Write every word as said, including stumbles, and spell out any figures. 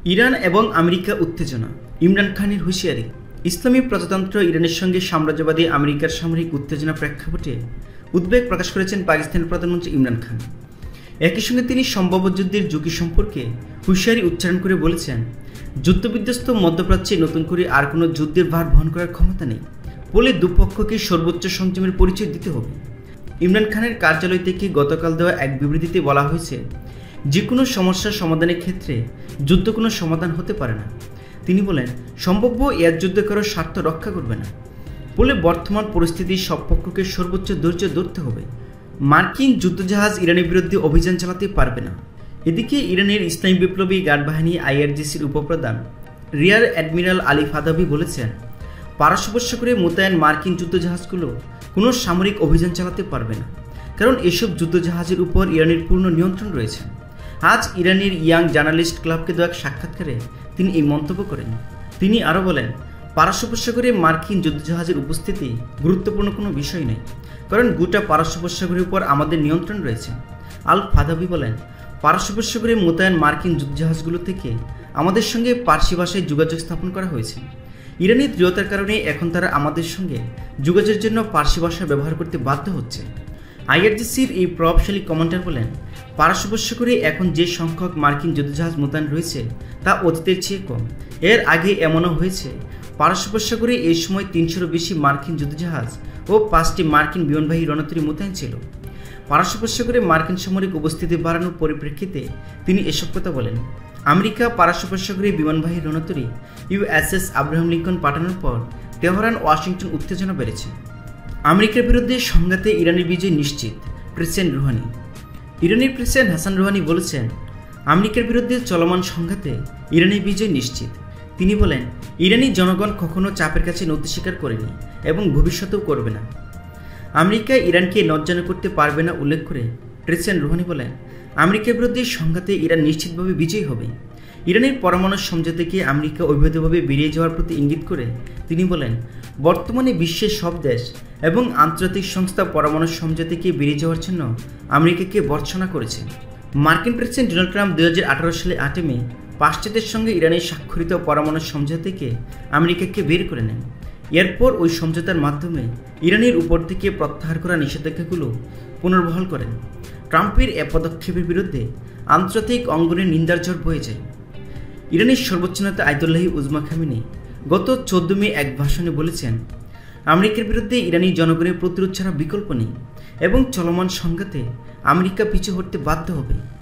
Iran এবং America উত্তেজনা, ইমরান খানের হুঁশিয়ারি। ইসলামী প্রজাতন্ত্র ইরানের সঙ্গে সাম্রাজ্যবাদী আমেরিকার সামরিক উত্তেজনা প্রেক্ষাপটে উদ্বেগ প্রকাশ করেছেন পাকিস্তানের প্রধানমন্ত্রী ইমরান খান। একই সঙ্গে তিনি সম্ভাব্য যুদ্ধের ঝুঁকি সম্পর্কে হুঁশিয়ারি উচ্চারণ করে বলেছেন, যুদ্ধবিধ্বস্ত মধ্যপ্রাচ্যে নতুন করে আর কোনো যুদ্ধের ভার বহন করার ক্ষমতা নেই, ফলে দুপক্ষকে সর্বোচ্চ সংযমের পরিচয় দিতে হবে। ইমরান খানের কার্যালয় থেকে গতকাল দেওয়া এক বিবৃতিতে বলা হয়েছে, যে কোনো সমস্যার সমাধানের ক্ষেত্রে যুদ্ধ কোনো সমাধান হতে পারে না। তিনি বলেন, সম্ভাব্য এয়ার যুদ্ধ কারোর স্বার্থ রক্ষা করবে না, ফলে বর্তমান পরিস্থিতি সব পক্ষকে সর্বোচ্চ ধৈর্য ধরতে হবে। মার্কিন যুদ্ধজাহাজ ইরানের বিরুদ্ধে অভিযান চালাতে পারবে না। এদিকে ইরানের ইসলামী বিপ্লবী গার্ড বাহিনী আইআরজিসির উপপ্রধান রিয়ার অ্যাডমিরাল আলী ফাদাবি বলেছেন, পারস্পর্শ করে মোতায়েন মার্কিন যুদ্ধজাহাজগুলো কোনো সামরিক অভিযান চালাতে পারবে না, কারণ এসব যুদ্ধজাহাজের উপর ইরানের পূর্ণ নিয়ন্ত্রণ রয়েছে। আজ ইরানের ইয়াং জার্নালিস্ট ক্লাবকে দেওয়া এক সাক্ষাৎকারে তিনি এই মন্তব্য করেন। তিনি আরও বলেন, পারস্পর্শ করে মার্কিন যুদ্ধজাহাজের উপস্থিতি গুরুত্বপূর্ণ কোনো বিষয় নয়, কারণ গোটা পারস্পর্শকের উপর আমাদের নিয়ন্ত্রণ রয়েছে। আল ফাদাবি বলেন, পারস্পর্শকে মোতায়েন মার্কিন যুদ্ধজাহাজগুলো থেকে আমাদের সঙ্গে পার্সি ভাষায় যোগাযোগ স্থাপন করা হয়েছে। ইরানের দৃঢ়তার কারণে এখন তারা আমাদের সঙ্গে যোগাযোগের জন্য পার্সি ভাষা ব্যবহার করতে বাধ্য হচ্ছে। আইআরজিসির এই প্রভাবশালী কমান্ডার বলেন, পারস্পর্শ করে এখন যে সংখ্যক মার্কিন যুদ্ধজাহাজ মোতায়েন রয়েছে তা অতীতের চেয়ে কম। এর আগে এমনও হয়েছে, পারস্পর্শ করে এই সময় তিনশোরও বেশি মার্কিন যুদ্ধজাহাজ ও পাঁচটি মার্কিন বিমানবাহী রণতরী মোতায়েন ছিল। পারস্পর্শ করে মার্কিন সামরিক উপস্থিতি বাড়ানোর পরিপ্রেক্ষিতে তিনি এসব কথা বলেন। আমেরিকা পারস্পর্শ করে বিমানবাহী রণতরী ইউএসএস আব্রাহাম লিঙ্কন পাঠানোর পর তেহরান ওয়াশিংটন উত্তেজনা বেড়েছে। আমেরিকার বিরুদ্ধে সংঘাতে ইরানের বিজয় নিশ্চিত, প্রেসিডেন্ট রুহানি। ইরানের প্রেসিডেন্ট হাসান রুহানি বলেছেন, আমেরিকার বিরুদ্ধে চলমান সংঘাতে ইরানের বিজয় নিশ্চিত। তিনি বলেন, ইরানি জনগণ কখনো চাপের কাছে নতি স্বীকার করেনি এবং ভবিষ্যতেও করবে না। আমেরিকা ইরানকে নজ্জানো করতে পারবে না উল্লেখ করে প্রেসিডেন্ট রুহানি বলেন, আমেরিকার বিরুদ্ধে সংঘাতে ইরান নিশ্চিতভাবে বিজয়ী হবে। ইরানের পরমাণু সমঝোতা থেকে আমেরিকা অবৈধভাবে বেরিয়ে যাওয়ার প্রতি ইঙ্গিত করে তিনি বলেন, বর্তমানে বিশ্বের সব দেশ এবং আন্তর্জাতিক সংস্থা পরমাণু সমঝোতা থেকে বেরিয়ে যাওয়ার জন্য আমেরিকাকে ভর্ৎসনা করেছে। মার্কিন প্রেসিডেন্ট ডোনাল্ড ট্রাম্প দুই হাজার আঠারো সালে আটই মে পাশ্চাত্যের সঙ্গে ইরানের স্বাক্ষরিত পরমাণু সমঝোতা থেকে আমেরিকাকে বের করে নেন। এরপর ওই সমঝোতার মাধ্যমে ইরানের উপর থেকে প্রত্যাহার করা নিষেধাজ্ঞাগুলো পুনর্বহাল করেন। ট্রাম্পের এ পদক্ষেপের বিরুদ্ধে আন্তর্জাতিক অঙ্গনে নিন্দার ঝড় বয়ে যায়। ইরানের সর্বোচ্চ নেতা আয়াতুল্লাহ উজমা খামেনি গত চোদ্দ মে এক ভাষণে বলেছেন, আমেরিকার বিরুদ্ধে ইরানি জনগণের প্রতিরোধ ছাড়া বিকল্প নেই এবং চলমান সংঘাতে আমেরিকা পিছু হটতে বাধ্য হবে।